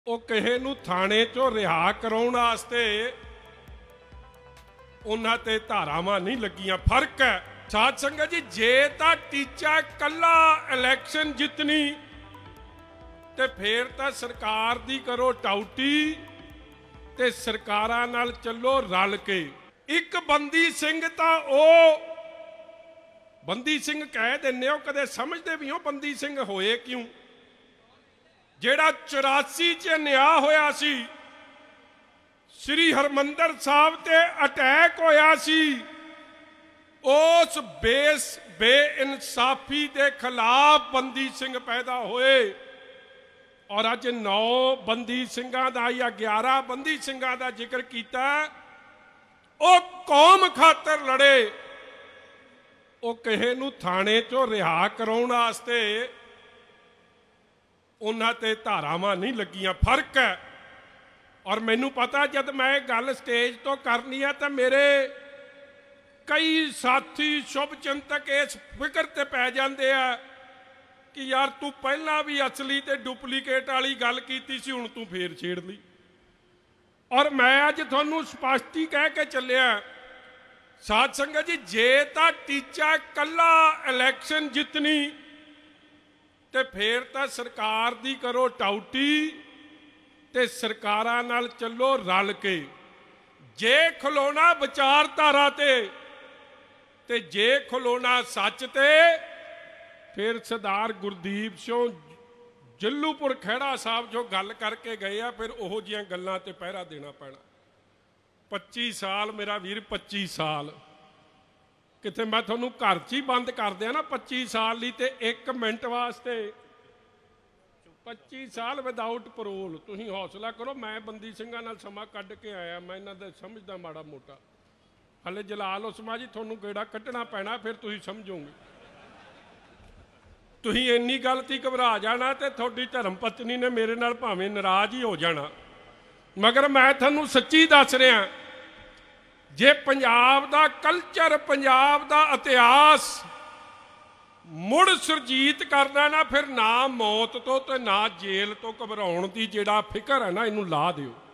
ਉਹ ਕਿਸੇ ਨੂੰ ਥਾਣੇ ਚੋਂ ਰਿਹਾ ਕਰਾਉਣ ਵਾਸਤੇ ਉਹਨਾਂ ਤੇ ਧਾਰਾਵਾਂ ਨਹੀਂ ਲੱਗੀਆਂ। ਫਰਕ ਹੈ ਸਾਧ ਸੰਗਤ ਜੀ, ਜੇ ਤਾਂ ਟੀਚਾ ਕੱਲਾ ਇਲੈਕਸ਼ਨ ਜਿੱਤਣੀ ਤੇ ਫੇਰ ਤਾਂ ਸਰਕਾਰ ਦੀ ਕਰੋ ਟਾਊਟੀ ਤੇ ਸਰਕਾਰਾਂ ਨਾਲ ਚੱਲੋ ਰਲ ਕੇ। ਇੱਕ ਬੰਦੀ ਸਿੰਘ ਤਾਂ ਉਹ ਬੰਦੀ ਸਿੰਘ ਕਹਿ ਦਿੰਦੇ ਹੋ, ਕਦੇ ਸਮਝਦੇ ਵੀ ਹੋ ਬੰਦੀ ਸਿੰਘ ਹੋਏ ਕਿਉਂ? ਜਿਹੜਾ 84 ਚ ਨਿਆਂ ਹੋਇਆ ਸੀ, ਸ੍ਰੀ ਹਰਮੰਦਰ ਸਾਹਿਬ ਤੇ ਅਟੈਕ ਹੋਇਆ ਸੀ, ਉਸ ਬੇਇਨਸਾਫੀ ਦੇ ਖਿਲਾਫ ਬੰਦੀ ਸਿੰਘ ਪੈਦਾ ਹੋਏ। ਔਰ ਅੱਜ 9 ਬੰਦੀ ਸਿੰਘਾਂ ਦਾ ਜਾਂ 11 ਬੰਦੀ ਸਿੰਘਾਂ ਦਾ ਜ਼ਿਕਰ ਕੀਤਾ। ਉਹ ਕੌਮ ਖਾਤਰ ਲੜੇ, ਉਹ ਕਿਸੇ ਨੂੰ ਥਾਣੇ ਚੋਂ ਰਿਹਾ ਕਰਾਉਣ ਵਾਸਤੇ ਉਹਨਾਂ ਤੇ ਧਾਰਾਵਾਂ ਨਹੀਂ ਲੱਗੀਆਂ। ਫਰਕ ਹੈ। ਔਰ ਮੈਨੂੰ ਪਤਾ ਜਦ ਮੈਂ ਇਹ ਗੱਲ ਸਟੇਜ ਤੋਂ ਕਰਨੀ ਹੈ ਤਾਂ ਮੇਰੇ ਕਈ ਸਾਥੀ ਸ਼ੁਭ ਚਿੰਤਕ ਇਸ ਫਿਕਰ ਤੇ ਪੈ ਜਾਂਦੇ ਆ ਕਿ ਯਾਰ ਤੂੰ ਪਹਿਲਾਂ ਵੀ ਅਸਲੀ ਤੇ ਡੁਪਲੀਕੇਟ ਵਾਲੀ ਗੱਲ ਕੀਤੀ ਸੀ, ਹੁਣ ਤੂੰ ਫੇਰ ਛੇੜ ਲਈ। ਔਰ ਮੈਂ ਅੱਜ ਤੁਹਾਨੂੰ ਸਪਸ਼ਟੀ ਕਹਿ ਕੇ ਚੱਲਿਆ ਸਾਧ ਸੰਗਤ ਜੀ, ਜੇ ਤਾਂ ਟੀਚਾ ਕੱਲਾ ਇਲੈਕਸ਼ਨ ਜਿੱਤਣੀ ਤੇ ਫੇਰ ਤਾਂ ਸਰਕਾਰ ਦੀ ਕਰੋ ਟਾਊਟੀ ਤੇ ਸਰਕਾਰਾਂ ਨਾਲ ਚੱਲੋ ਰਲ ਕੇ। ਜੇ ਖਲੋਣਾ ਵਿਚਾਰਧਾਰਾ ਤੇ ਜੇ ਖਲੋਣਾ ਸੱਚ ਤੇ, ਫਿਰ ਸਰਦਾਰ ਗੁਰਦੀਪ ਸਿੰਘ ਜੱਲੂਪੁਰ ਖਹਿੜਾ ਸਾਹਿਬ ਜੋ ਗੱਲ ਕਰਕੇ ਗਏ ਆ, ਫਿਰ ਉਹੋ ਜਿਹੀਆਂ ਗੱਲਾਂ ਤੇ ਪਹਿਰਾ ਦੇਣਾ ਪੈਣਾ। 25 ਸਾਲ ਮੇਰਾ ਵੀਰ, 25 ਸਾਲ ਕਿਤੇ ਮੈਂ ਤੁਹਾਨੂੰ ਘਰ 'ਚ ਹੀ ਬੰਦ ਕਰ ਦਿਆਂ ਨਾ 25 ਸਾਲ ਲਈ, ਤੇ 1 ਮਿੰਟ ਵਾਸਤੇ 25 ਸਾਲ ਵਿਦਆਊਟ ਪਰੋਲ। ਤੁਸੀਂ ਹੌਸਲਾ ਕਰੋ, ਮੈਂ ਬੰਦੀ ਸਿੰਘਾਂ ਨਾਲ ਸਮਾਂ ਕੱਢ ਕੇ ਆਇਆ, ਮੈਂ ਇਹਨਾਂ ਦਾ ਸਮਝਦਾ ਮਾੜਾ ਮੋਟਾ। ਹਲੇ ਜਲਾਲ ਉਸਮਾ ਜੀ ਤੁਹਾਨੂੰ ਗੇੜਾ ਕੱਢਣਾ ਪੈਣਾ, ਫਿਰ ਤੁਸੀਂ ਸਮਝੋਗੇ। ਤੁਸੀਂ ਇੰਨੀ ਗੱਲ ਤੀ ਘਬਰਾ ਜਾਣਾ ਤੇ ਤੁਹਾਡੀ ਧਰਮ ਪਤਨੀ ਨੇ ਮੇਰੇ ਨਾਲ ਭਾਵੇਂ ਨਾਰਾਜ਼ ਹੀ ਹੋ ਜਾਣਾ, ਮਗਰ ਮੈਂ ਤੁਹਾਨੂੰ ਸੱਚੀ ਦੱਸ ਰਿਹਾ, ਜੇ ਪੰਜਾਬ ਦਾ ਕਲਚਰ, ਪੰਜਾਬ ਦਾ ਇਤਿਹਾਸ ਮੁੜ ਸੁਰਜੀਤ ਕਰਨਾ ਨਾ, ਫਿਰ ਨਾ ਮੌਤ ਤੋਂ ਤੇ ਨਾ ਜੇਲ੍ਹ ਤੋਂ ਘਬਰਾਉਣ ਦੀ ਜਿਹੜਾ ਫਿਕਰ ਹੈ ਨਾ, ਇਹਨੂੰ ਲਾ ਦਿਓ।